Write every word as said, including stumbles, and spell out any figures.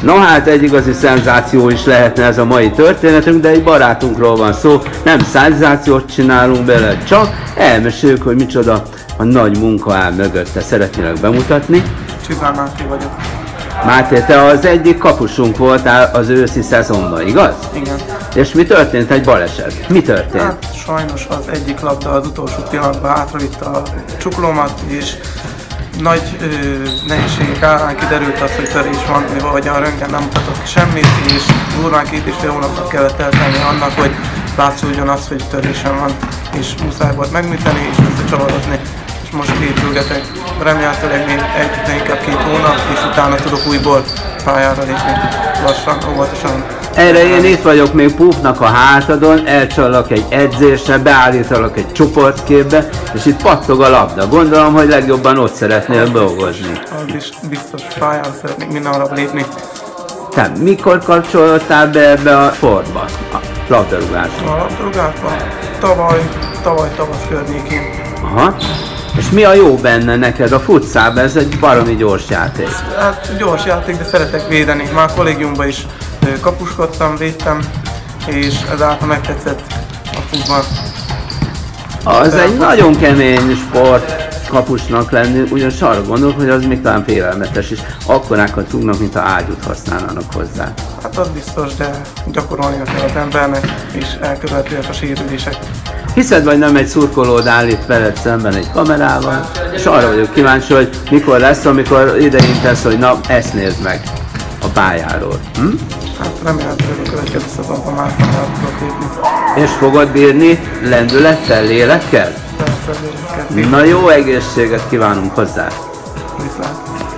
No hát egy igazi szenzáció is lehetne ez a mai történetünk, de egy barátunkról van szó, nem szenzációt csinálunk bele, csak elmeséljük, hogy micsoda a nagy munka áll mögötte. Szeretnélek bemutatni. Csizán Máté vagyok. Máté, te az egyik kapusunk voltál az őszi szezonban, igaz? Igen. És mi történt? Egy baleset. Mi történt? Hát sajnos az egyik labda az utolsó pillanatban hátravitte a csuklómat, és nagy ö, nehézségek árán kiderült az, hogy törés van, mivel hogy a röntgen nem mutatott semmit, és durván két és fél hónapnak kellett eltenni annak, hogy látszódjon az, hogy törésem van, és muszáj volt megműteni és összecsavarozni. És most épülgetek, remélhetőleg még egy, de inkább két hónap, és utána tudok újból pályára lépni, lassan, óvatosan. Erre én itt vagyok még Puffnak a hátadon, elcsalok egy edzésre, beállítalak egy csoportképbe, és itt pattog a labda. Gondolom, hogy legjobban ott szeretnél dolgozni. Az is biztos, pályára szeretnék minden arra lépni. Te mikor kapcsolódtál be ebbe a sportba, a labdarúgásba? A labdarúgásban tavaly, tavaly tavasz környékén. Aha. És mi a jó benne neked? A futszálban ez egy baromi gyors játék. Hát gyors játék, de szeretek védeni. Már a kollégiumban is kapuskodtam, védtem, és ezáltal megtetszett a futball. Az de egy nagyon kemény sport kapusnak lenni, ugyanis arra gondolok, hogy az még talán félelmetes is. Akkorákat rúgnak, mint ha ágyút használnának hozzá. Hát az biztos, de gyakorolnia kell az embernek, és elkerülhetőek a sérülések. Hiszed vagy nem, egy szurkolód áll itt veled szemben egy kamerával, és arra vagyok kíváncsi, hogy mikor lesz, amikor ideintesz, hogy na, ezt nézd meg a pályáról. Hm? Hát remélhetőleg a következő szezonban már pályára tudok lépni. És fogod bírni lendülettel, lélekkel? Persze, lélekkel. Na jó egészséget kívánunk hozzá! Viszlát!